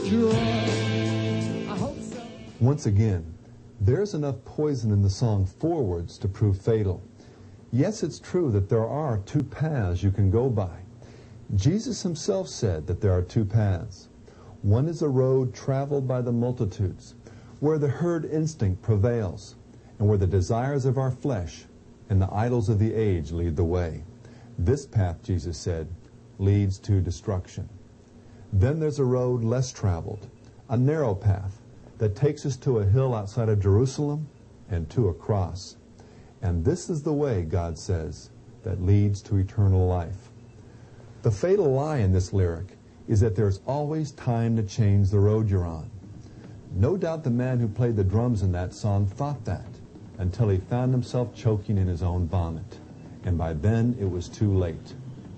joy. I hope so. Once again, there's enough poison in the song Forwards to prove fatal. Yes, it's true that there are two paths you can go by. Jesus himself said that there are two paths. One is a road traveled by the multitudes, where the herd instinct prevails, and where the desires of our flesh and the idols of the age lead the way. This path, Jesus said, leads to destruction. Then there's a road less traveled, a narrow path that takes us to a hill outside of Jerusalem and to a cross. And this is the way, God says, that leads to eternal life. The fatal lie in this lyric is that there's always time to change the road you're on. No doubt the man who played the drums in that song thought that, until he found himself choking in his own vomit. And by then, it was too late.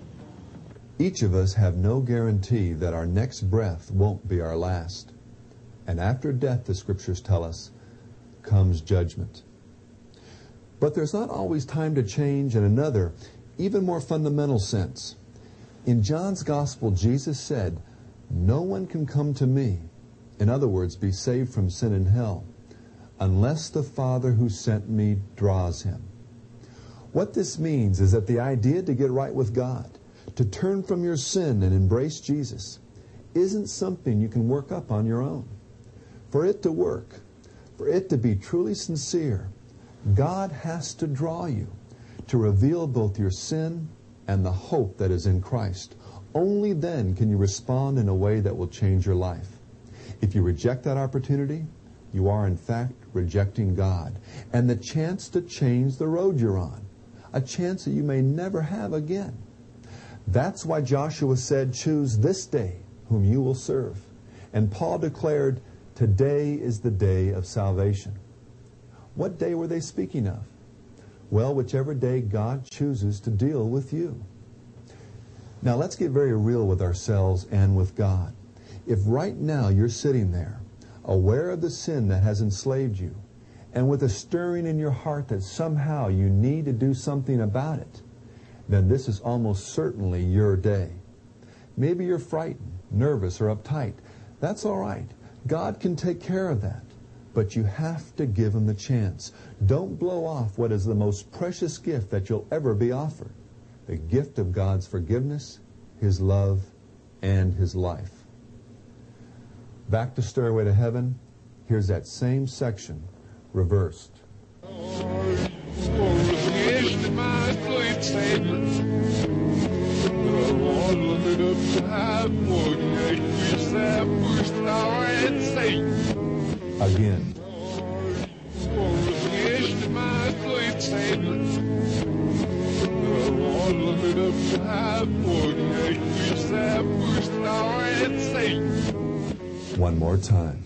Each of us have no guarantee that our next breath won't be our last. And after death, the scriptures tell us, comes judgment. But there's not always time to change in another, even more fundamental sense. In John's Gospel, Jesus said, "No one can come to me," in other words, be saved from sin and hell, "unless the Father who sent me draws him." What this means is that the idea to get right with God, to turn from your sin and embrace Jesus, isn't something you can work up on your own. For it to work, for it to be truly sincere, God has to draw you to reveal both your sin and the hope that is in Christ. Only then can you respond in a way that will change your life. If you reject that opportunity, you are in fact rejecting God and the chance to change the road you're on, a chance that you may never have again. That's why Joshua said, "Choose this day whom you will serve." And Paul declared, "Today is the day of salvation." What day were they speaking of? Well, whichever day God chooses to deal with you. Now let's get very real with ourselves and with God. If right now you're sitting there, aware of the sin that has enslaved you, and with a stirring in your heart that somehow you need to do something about it, then this is almost certainly your day. Maybe you're frightened, nervous, or uptight. That's all right. God can take care of that. But you have to give him the chance. Don't blow off what is the most precious gift that you'll ever be offered. The gift of God's forgiveness, his love, and his life. Back to Stairway to Heaven, here's that same section, reversed. Again. One more time.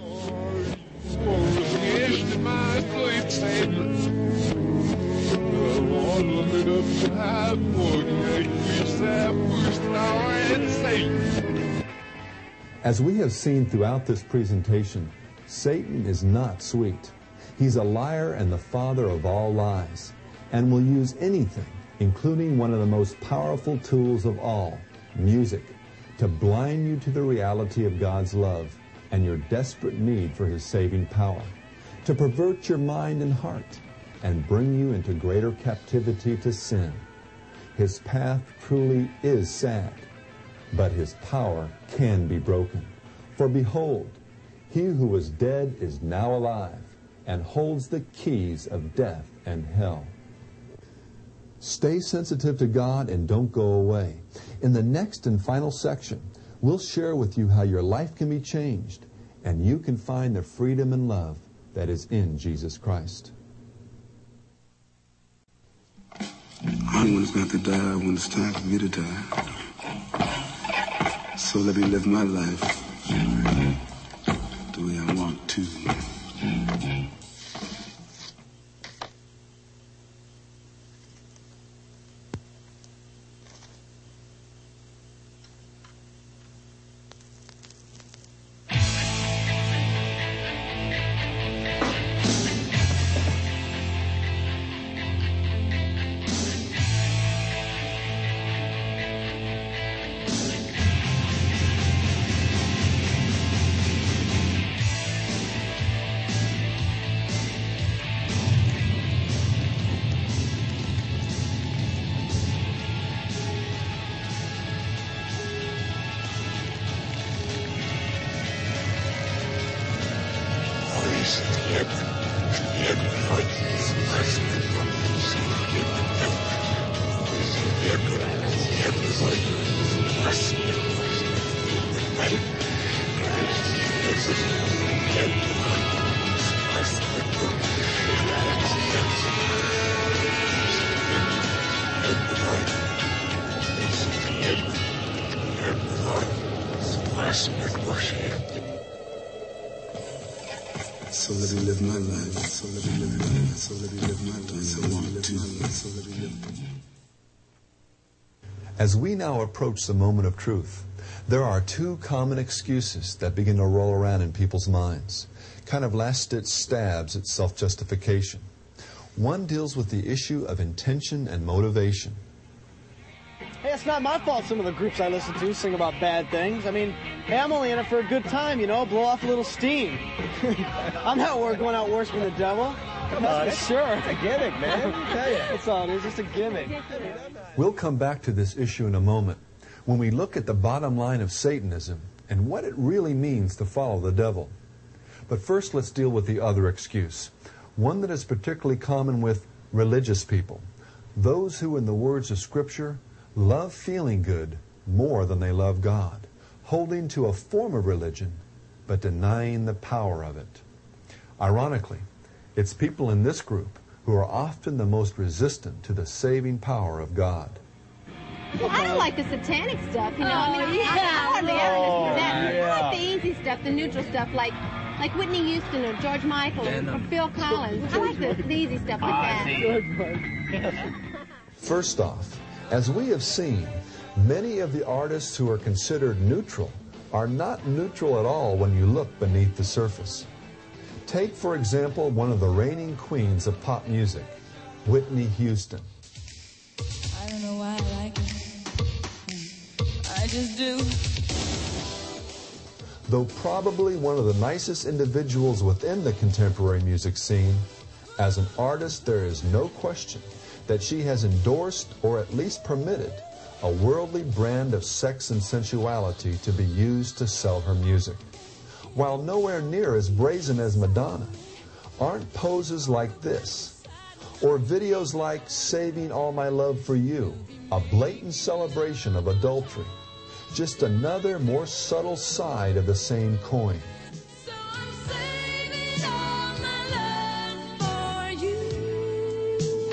As we have seen throughout this presentation, Satan is not sweet. He's a liar and the father of all lies, and will use anything, including one of the most powerful tools of all, music, to blind you to the reality of God's love and your desperate need for his saving power, to pervert your mind and heart and bring you into greater captivity to sin. His path truly is sad, but his power can be broken. For behold, he who was dead is now alive and holds the keys of death and hell. Stay sensitive to God and don't go away. In the next and final section, we'll share with you how your life can be changed and you can find the freedom and love that is in Jesus Christ. I'm when it's got to die, when it's time for me to die. So let me live my life the way I want to. So let me live my life. So let me live my life. So let me live my life. So let me live my life. So let me live. As we now approach the moment of truth, there are two common excuses that begin to roll around in people's minds, kind of last-ditch stabs at self-justification. One deals with the issue of intention and motivation. Hey, it's not my fault some of the groups I listen to sing about bad things. I mean, hey, I'm only in it for a good time, you know, blow off a little steam. I'm not going out worshiping the devil. Come on, sure. It's a gimmick, man. I tell you. That's all it is, just a gimmick. We'll come back to this issue in a moment when we look at the bottom line of Satanism and what it really means to follow the devil. But first, let's deal with the other excuse, one that is particularly common with religious people, those who, in the words of Scripture, love feeling good more than they love God, holding to a form of religion but denying the power of it. Ironically, it's people in this group who are often the most resistant to the saving power of God. Well, I don't like the satanic stuff, you know. I hardly ever listen to that. I like the easy stuff, the neutral stuff, like Whitney Houston or George Michael or Phil Collins. I like the easy stuff like that. First off, as we have seen, many of the artists who are considered neutral are not neutral at all when you look beneath the surface. Take, for example, one of the reigning queens of pop music, Whitney Houston. I don't know why I like it. I just do. Though probably one of the nicest individuals within the contemporary music scene, as an artist there is no question that she has endorsed or at least permitted a worldly brand of sex and sensuality to be used to sell her music. While nowhere near as brazen as Madonna, aren't poses like this, or videos like Saving All My Love for You, a blatant celebration of adultery, just another more subtle side of the same coin. So I'm saving all my love for you.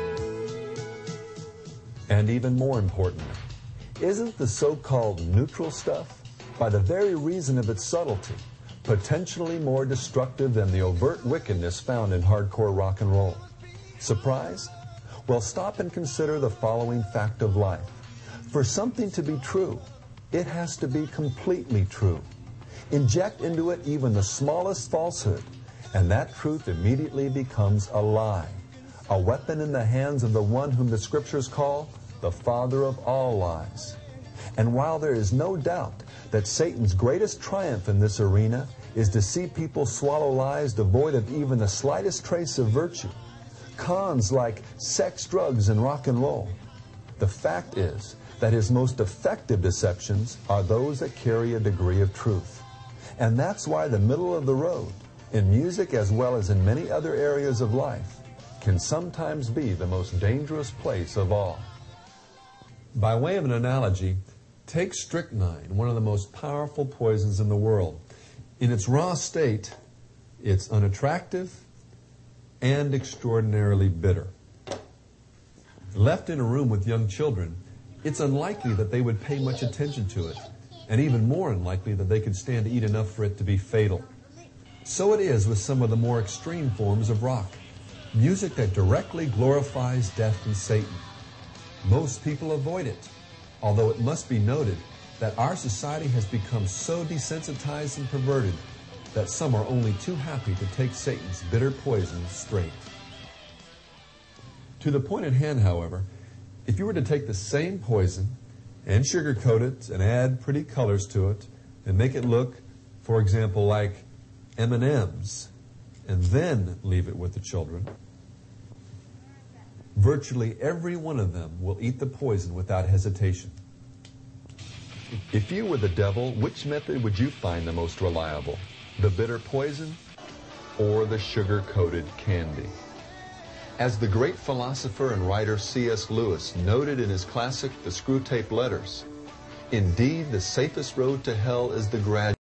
And even more importantly, isn't the so-called neutral stuff, by the very reason of its subtlety, potentially more destructive than the overt wickedness found in hardcore rock and roll? Surprised? Well, stop and consider the following fact of life. For something to be true, it has to be completely true. Inject into it even the smallest falsehood, and that truth immediately becomes a lie, a weapon in the hands of the one whom the Scriptures call the father of all lies. And while there is no doubt that Satan's greatest triumph in this arena is to see people swallow lies devoid of even the slightest trace of virtue, cons like sex, drugs, and rock and roll, the fact is that his most effective deceptions are those that carry a degree of truth. And that's why the middle of the road, in music as well as in many other areas of life, can sometimes be the most dangerous place of all. By way of an analogy, take strychnine, one of the most powerful poisons in the world. In its raw state, it's unattractive and extraordinarily bitter. Left in a room with young children, it's unlikely that they would pay much attention to it, and even more unlikely that they could stand to eat enough for it to be fatal. So it is with some of the more extreme forms of rock, music that directly glorifies death and Satan. Most people avoid it, although it must be noted that our society has become so desensitized and perverted that some are only too happy to take Satan's bitter poison straight. To the point at hand, however, if you were to take the same poison and sugarcoat it and add pretty colors to it and make it look, for example, like M&Ms, and then leave it with the children, virtually every one of them will eat the poison without hesitation. If you were the devil, which method would you find the most reliable? The bitter poison or the sugar-coated candy. As the great philosopher and writer C.S. Lewis noted in his classic, The Screwtape Letters, indeed the safest road to hell is the gradual